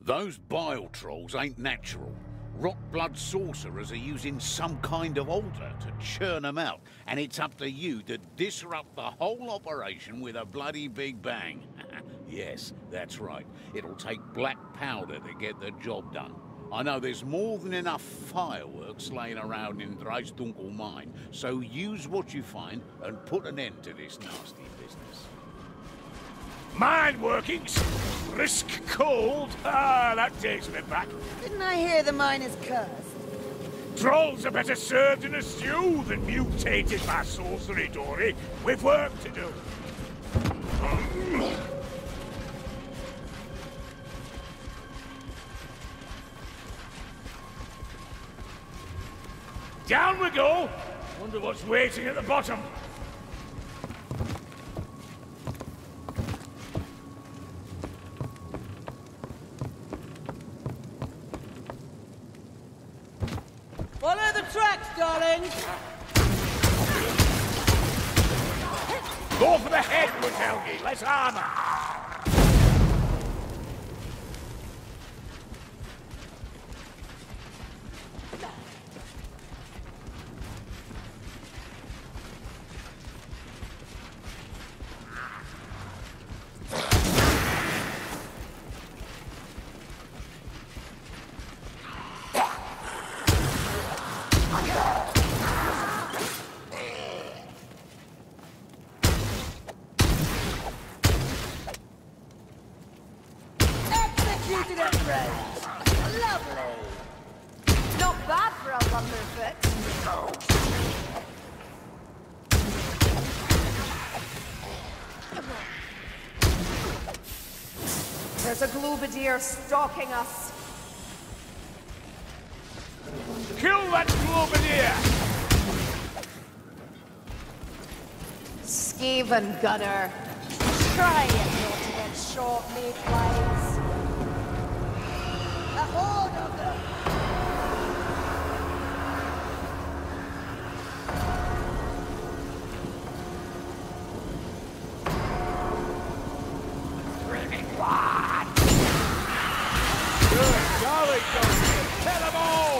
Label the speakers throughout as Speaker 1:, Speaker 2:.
Speaker 1: Those bile trolls ain't natural. Rot blood sorcerers are using some kind of altar to churn them out, and it's up to you to disrupt the whole operation with a bloody big bang. Yes, that's right. It'll take black powder to get the job done. I know there's more than enough fireworks laying around in Dreisdunkel mine, so use what you find and put an end to this nasty business.
Speaker 2: Mine workings? Risk cold? Ah, that takes me back.
Speaker 3: Didn't I hear the mine is cursed?
Speaker 2: Trolls are better served in a stew than mutated by sorcery, Dory. We've work to do. Down we go! Wonder what's waiting at the bottom.
Speaker 3: Follow the tracks, darling!
Speaker 2: Go for the head, Woodhelgi. Less armor.
Speaker 3: Executed at range! Lovely! Not bad for a lumberfoot. There's a Globadier stalking us.
Speaker 2: Kill that Globadier!
Speaker 3: Skaven gunner. Try it not to get short, mayflies. A horde of them!
Speaker 2: Good golly, Dory! Kill them all!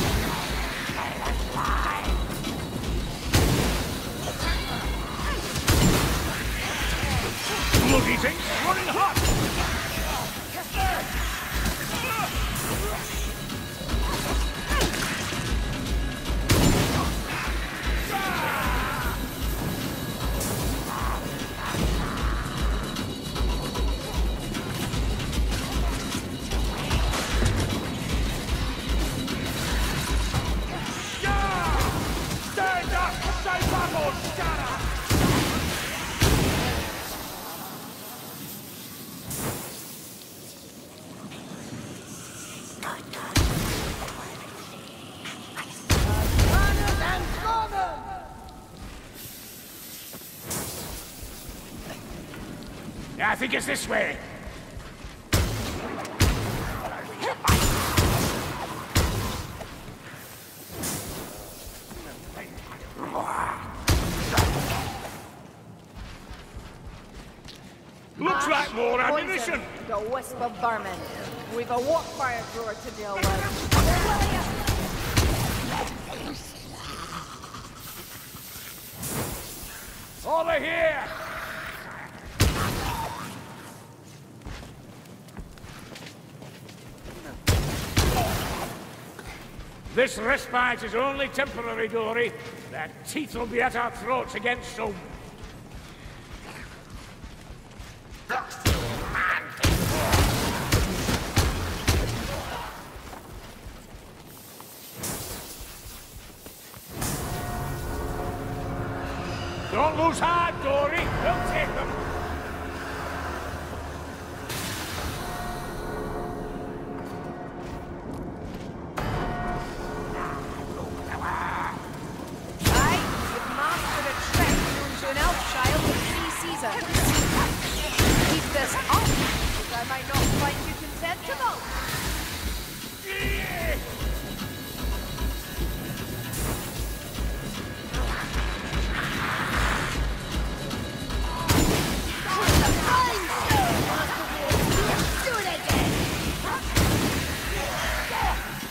Speaker 2: Bloody thing running hot! Stand up! Stay back, Scanner! Yeah, I think it's this way. Looks like more ammunition.
Speaker 3: The wisp of vermin. We've a warp fire thrower to deal with.
Speaker 2: Over here! This respite is only temporary, Dory. Their teeth will be at our throats again soon. Don't lose heart, Dory. We'll take them.
Speaker 3: Aye, you've mastered a trick known to an elf child in 3 seasons. Keep this up, as I might not find you contemptible.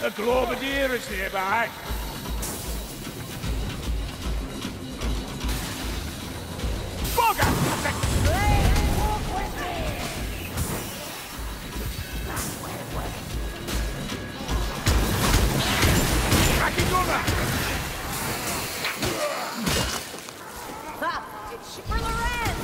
Speaker 2: A Globadier is nearby.
Speaker 3: Ha! It's Shipper Loren!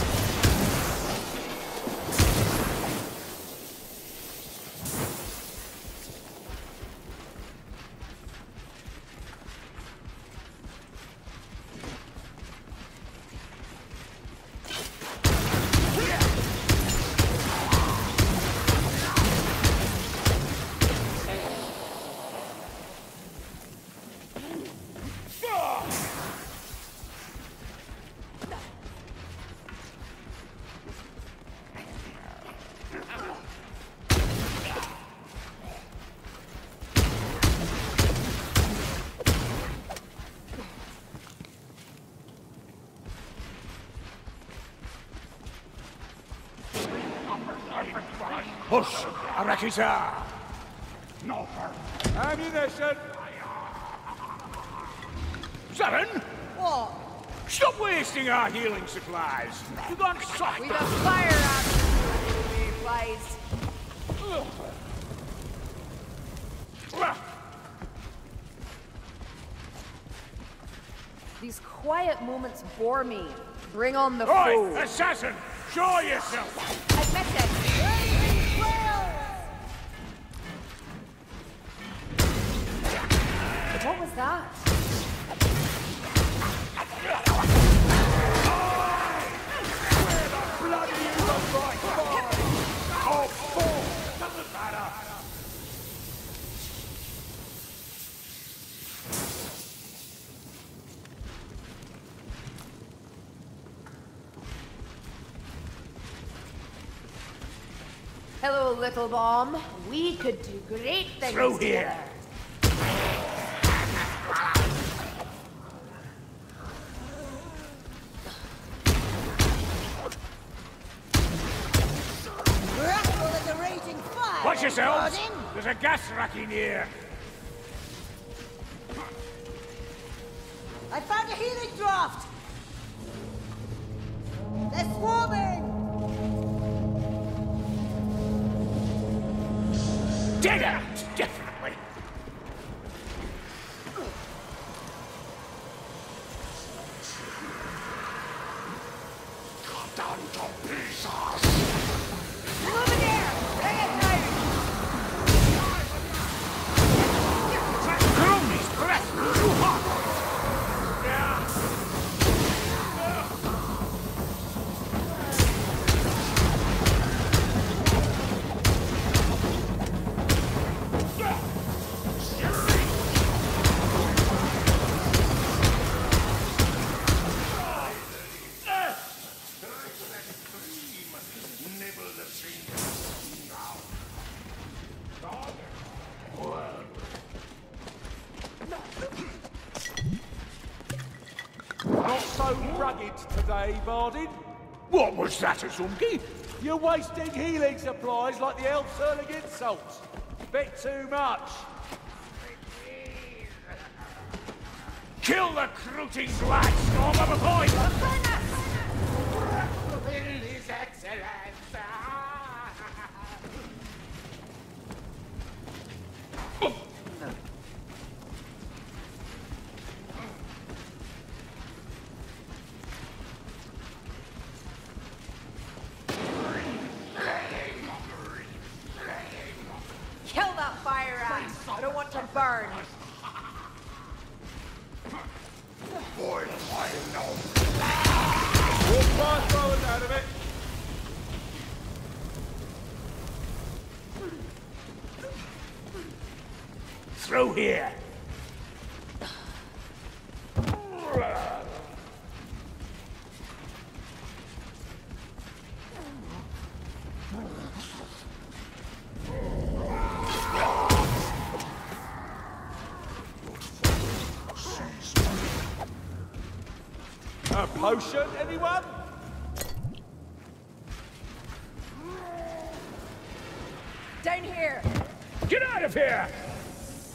Speaker 2: Push! Arakita!
Speaker 4: No,
Speaker 2: Ammunition! Saren!
Speaker 3: What?
Speaker 2: Stop wasting our healing supplies! You've gone soft!
Speaker 3: We've a fire out replies. These quiet moments bore me. Bring on the
Speaker 2: Oi!
Speaker 3: foe.
Speaker 2: Assassin! Show yourself!
Speaker 3: Admit it. What was that?
Speaker 2: Bloody you look like fire! Oh, four! Doesn't matter!
Speaker 3: Hello, little bomb. We could do great things
Speaker 2: Through here.
Speaker 3: together.
Speaker 2: Watch yourselves! There's a gas rack in here!
Speaker 5: I found a healing draft! They're swarming!
Speaker 2: Dead ants, definitely!
Speaker 4: down to pieces!
Speaker 3: Move in here! Bring it down!
Speaker 2: Cronies, breath too hot!
Speaker 6: Not so rugged today, Bardin.
Speaker 2: What was that, Azumki?
Speaker 6: You're wasting healing supplies like the elves earn against salts. Bit too much.
Speaker 2: Kill the crooting black storm of a point!
Speaker 4: His Excellence!
Speaker 3: Kill that fire ant! I don't want to burn.
Speaker 4: Boy, I know.
Speaker 6: We'll try throwing out of it.
Speaker 2: Through here!
Speaker 6: A potion, anyone?
Speaker 3: Down here!
Speaker 2: Get out of here!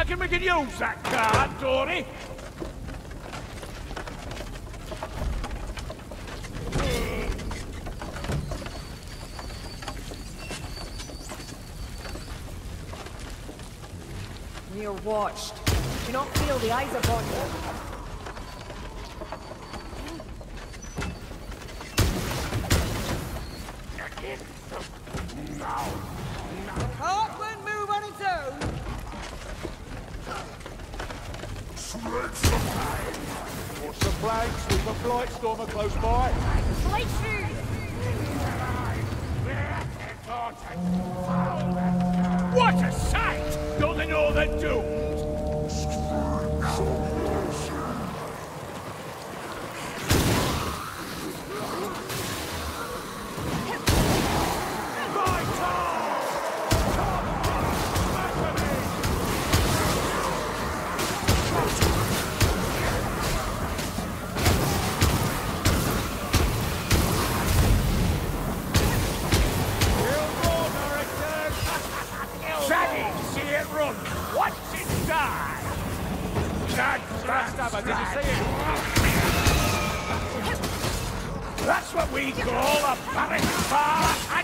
Speaker 2: Reckon we can use that card, Dory?
Speaker 5: You're watched. Do not feel the eyes upon you. Cart won't move on its own.
Speaker 6: What's the flanks? We've a blight stormer close by.
Speaker 5: Flight through!
Speaker 2: What a sight! Don't they know they're doomed? That's what we call a panic bar and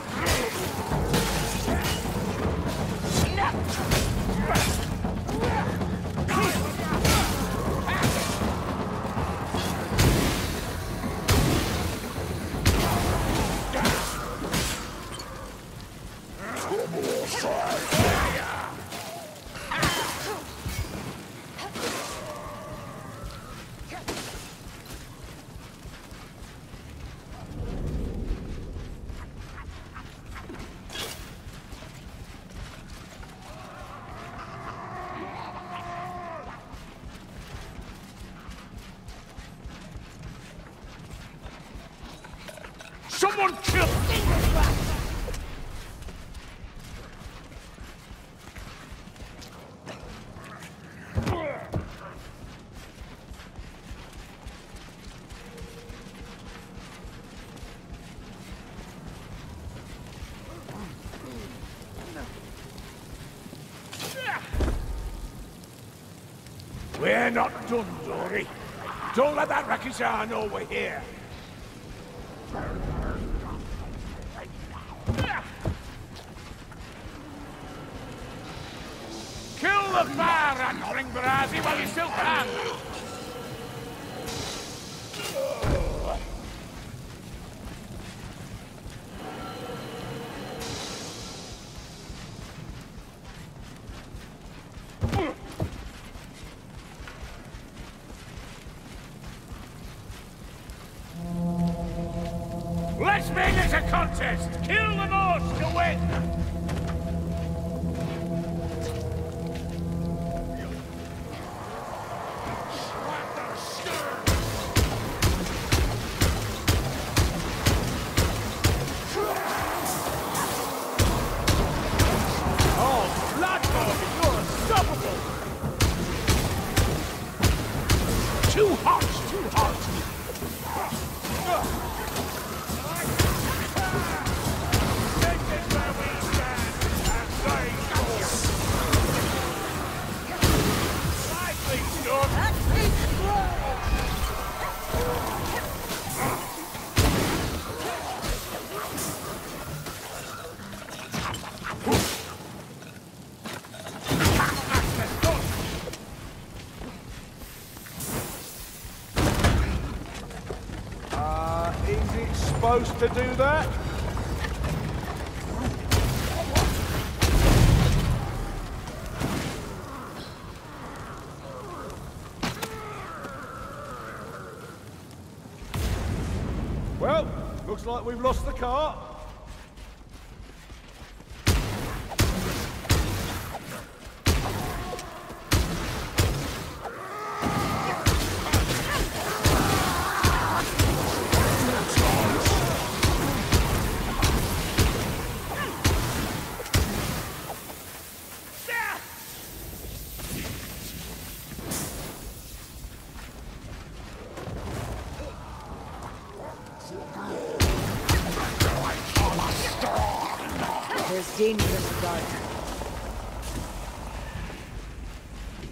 Speaker 2: someone kill! We're not done, Dory. Don't let that Rakizar know we're here. Kill the fire rat, Ringbrazi, while you still can! Let's make this a contest! Kill the most to win! Too hot! Too hot! Take this where we stand and say so! Lively, Storm!
Speaker 6: Is it supposed to do that? Well, looks like we've lost the cart.
Speaker 5: There's danger in the dark.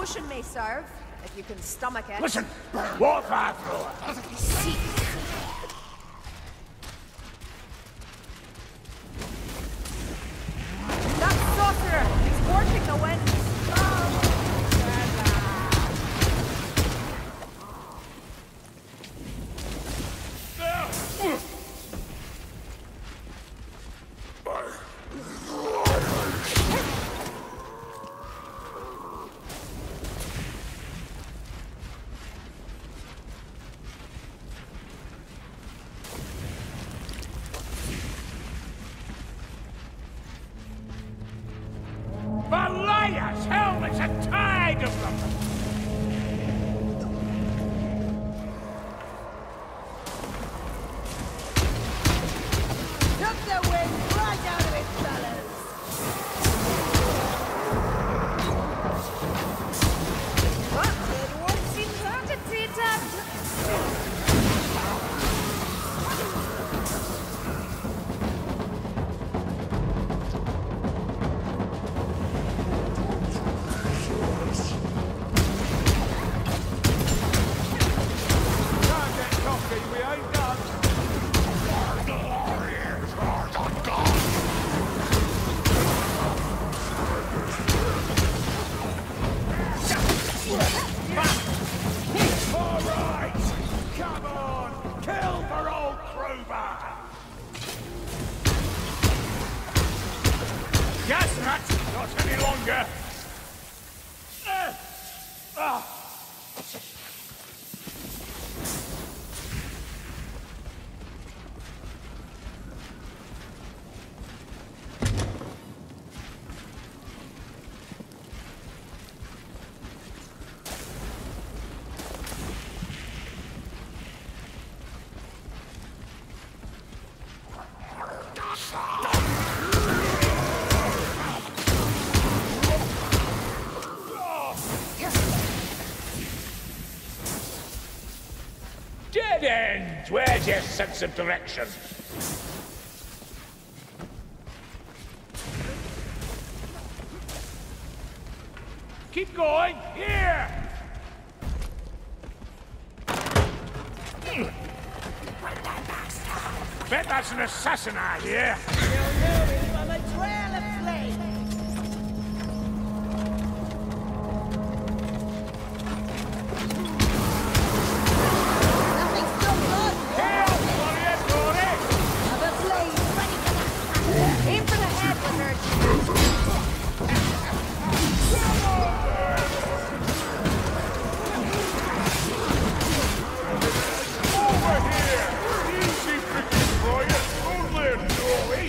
Speaker 3: potion may serve, if you can stomach it.
Speaker 2: Listen, what if I throw it?
Speaker 3: Seek. That sorcerer! He's warping the wind!
Speaker 2: Valias! Hell, it's a tide of them!
Speaker 5: Took the wind right out of it, fellas!
Speaker 3: But it won't seem agitated!
Speaker 6: Can't get cocky, we ain't done.
Speaker 2: All right! Come on! Kill for old Crowbar! Yes, rat! Not any longer! Dead end! Where's your sense of direction? Keep going! Here! Bet that's an assassin out here!
Speaker 5: You'll know it from a trail of flame! Nothing's so good!
Speaker 2: Kill! Warrior, Glory!
Speaker 5: Of a flame ready for that!
Speaker 3: Aim for the head, wizard!
Speaker 2: Over here! Easy picking, Warrior! Only a Glory!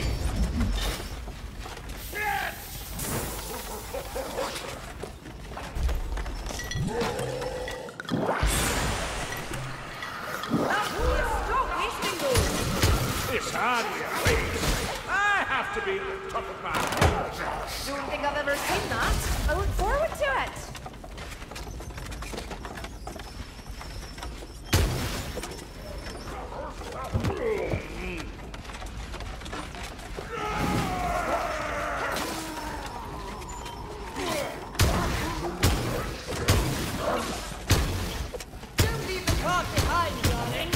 Speaker 3: Stop wasting those!
Speaker 2: It's hardly a race. I have to be at the top of my
Speaker 3: Don't think I've ever seen that. I look forward to it.
Speaker 5: Don't leave the cart behind, darling!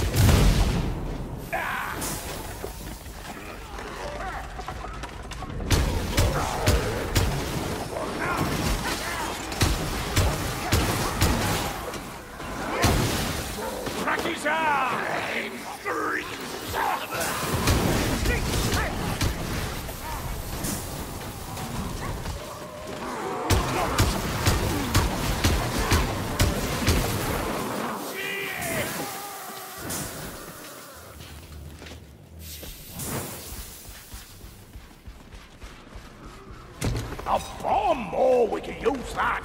Speaker 2: Crack his arm! A bomb! Oh, we can use that!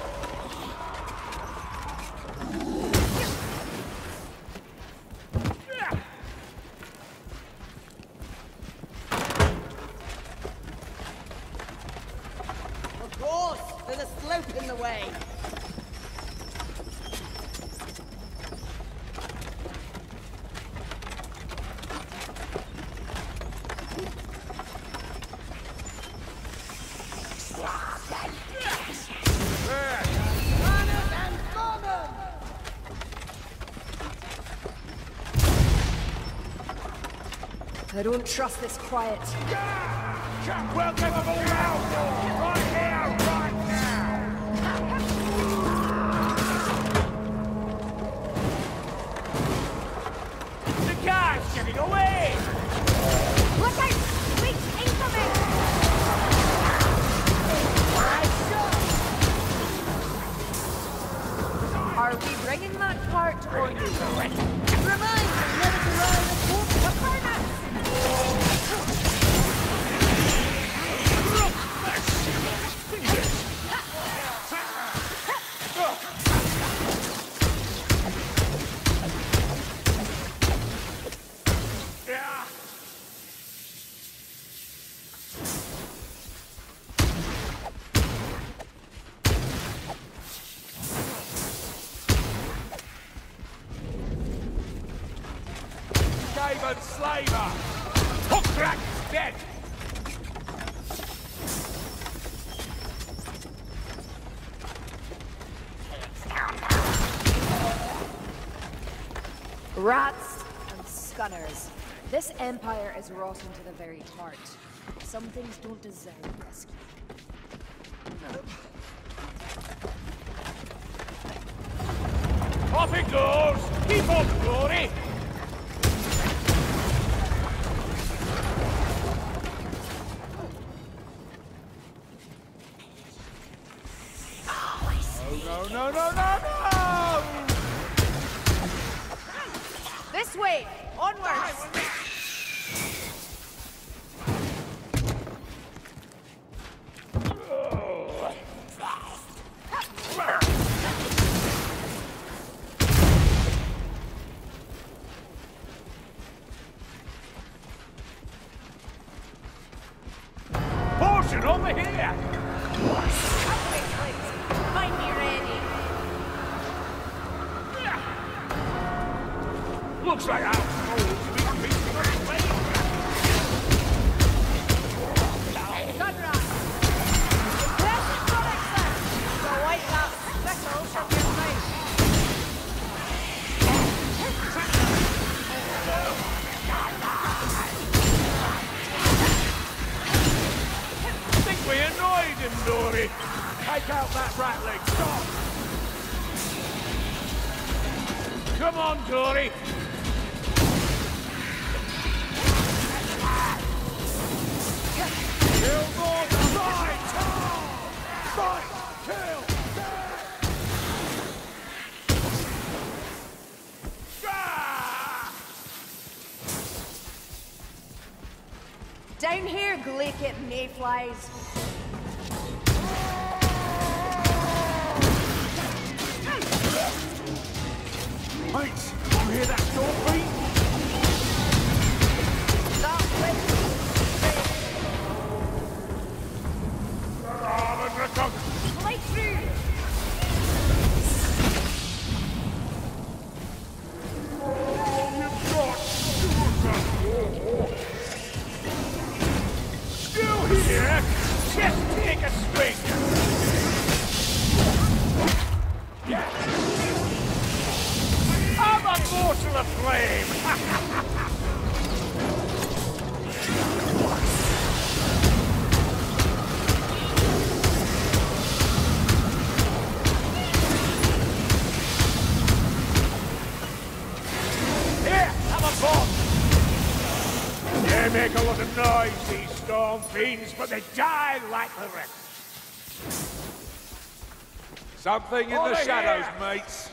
Speaker 5: Of course! There's a slope in the way! I don't trust this quiet.
Speaker 2: We'll give them a round right here, right now! The guy's getting away!
Speaker 3: Look out! Wait, incoming! Are we bringing that cart or you? Remind me never to ride a boat with harness!
Speaker 2: David Slaver! Hookrat is dead!
Speaker 3: Rats and scunners. This empire is rotten to the very heart. Some things don't deserve rescue.
Speaker 2: Off it goes! Keep on the glory! No!
Speaker 3: This way! Onwards!
Speaker 2: Portion over here!
Speaker 3: Wait. Might be ready.
Speaker 2: Looks like our souls have been feasting on flame.
Speaker 3: Gunrod! Impressive products, sir! So wipe that speckle from your face.
Speaker 2: Think we annoyed him, Dory. Take out that rattling. Stop! Come on, Dory. Kill more than fight! Fight! Kill! Ah!
Speaker 3: Down here, Glaikit mayflies.
Speaker 2: Mates, you hear that door beat?
Speaker 3: That way. Light through!
Speaker 2: Still here? Just take a swing! Yeah. I'm a morsel of flame! Here, have a bomb! They make a lot of noise, these storm fiends, but they die like the rest.
Speaker 6: Something in the shadows, mates.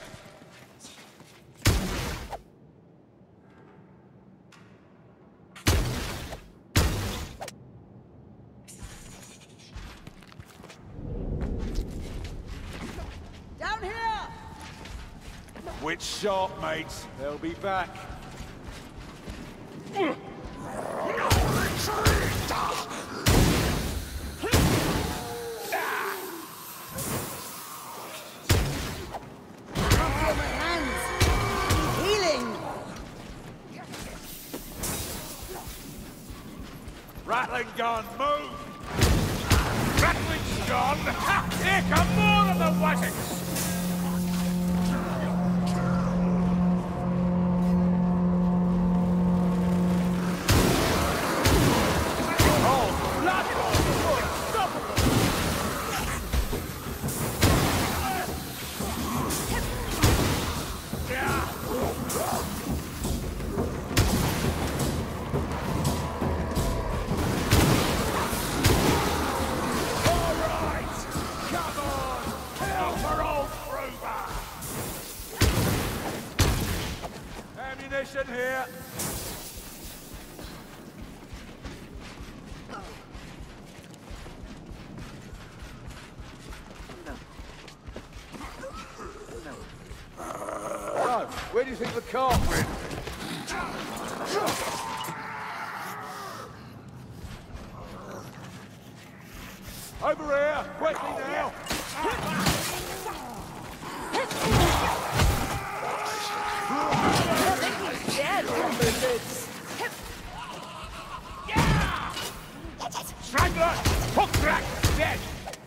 Speaker 3: Down here!
Speaker 6: Witch sharp, mates. They'll be back.
Speaker 2: Rattling gun, move! Rattling's gone! Ha! Here come more of the Wazzicks!
Speaker 6: ammunition here. So, where do you think the cart went? Over here! Quickly now!
Speaker 3: I think he's dead.
Speaker 2: Strangler! Hook track! Dead!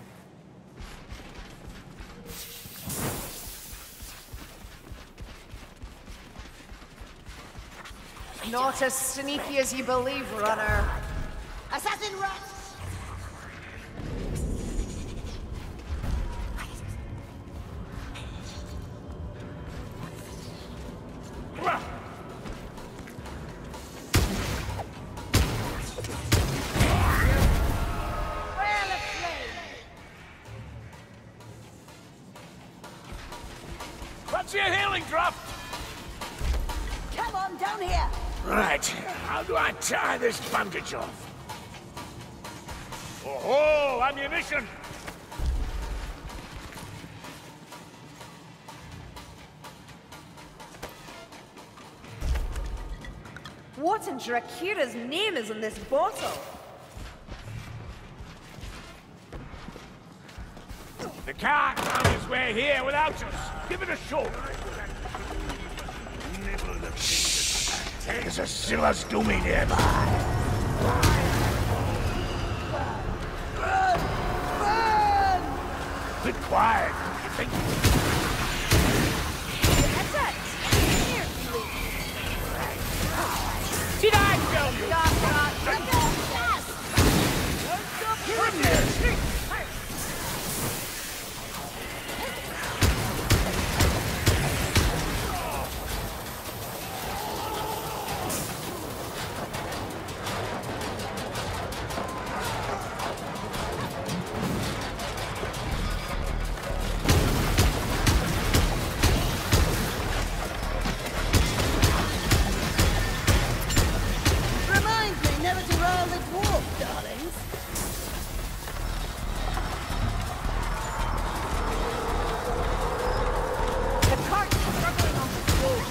Speaker 3: Not as sneaky as you believe, runner.
Speaker 5: Assassin rats!
Speaker 2: Fancy a healing drop?
Speaker 5: Come on, down here!
Speaker 2: Right, how do I tie this bandage off? Oh, ammunition!
Speaker 3: What in Drakira's name is in this bottle?
Speaker 2: The cart found its way here without us. Give it a shove. Shh! There's a Silas Doomy nearby. Be quiet. You think?
Speaker 3: That's it. Here,
Speaker 2: Did I tell you? Come here.
Speaker 5: Reminds me never to roll the dwarf, darlings.
Speaker 3: The cart's struggling on the floor.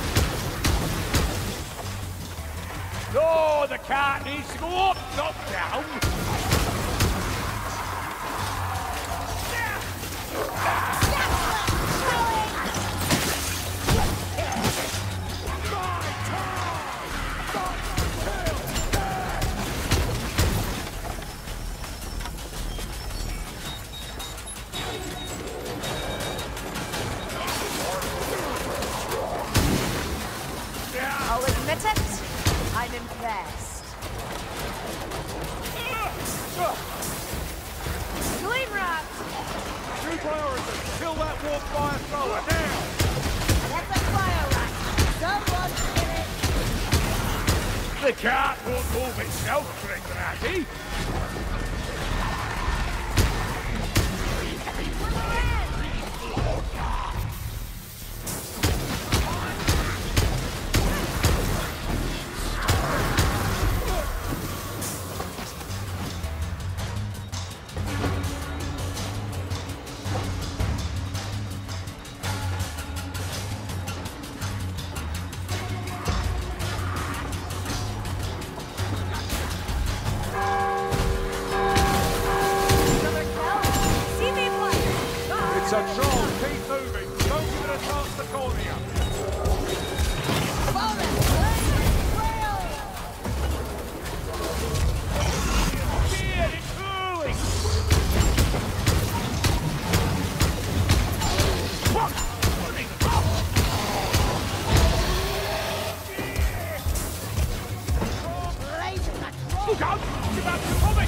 Speaker 2: No, the cart needs to go up, not down.
Speaker 3: I'll admit it, I'm impressed. Clean rat!
Speaker 6: Two priorities. Kill that warp fire thrower now!
Speaker 5: That's a fire rat. Someone in it.
Speaker 2: The cart won't move itself, Gringrati.
Speaker 3: Another kill? See me play!
Speaker 6: It's a troll! Keep moving! Don't give it a chance to corner you!
Speaker 2: Here, it's hurling! Fuck! Look out! It's about to vomit!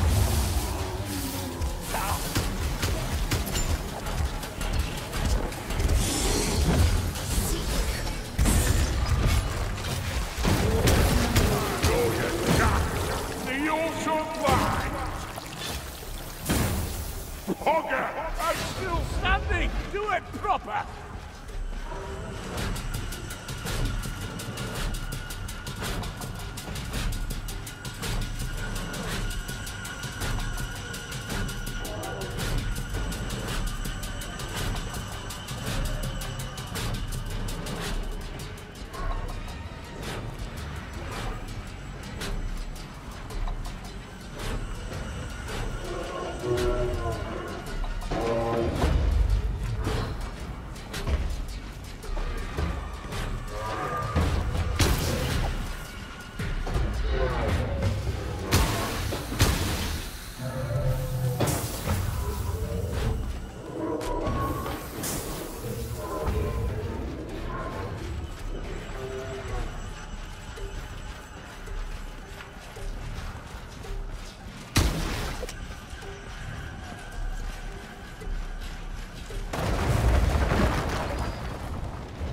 Speaker 2: The awesome line! Hogger! I'm still standing! Do it proper!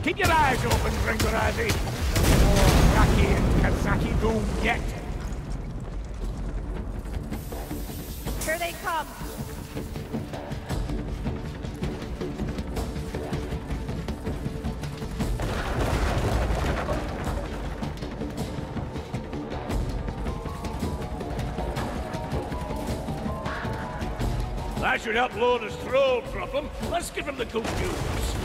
Speaker 2: Keep your eyes open, Gringorazzi. More Raki and Kazaki doom yet.
Speaker 3: Here they come.
Speaker 2: That should help lower the stroll, Problem. Let's give him the good news.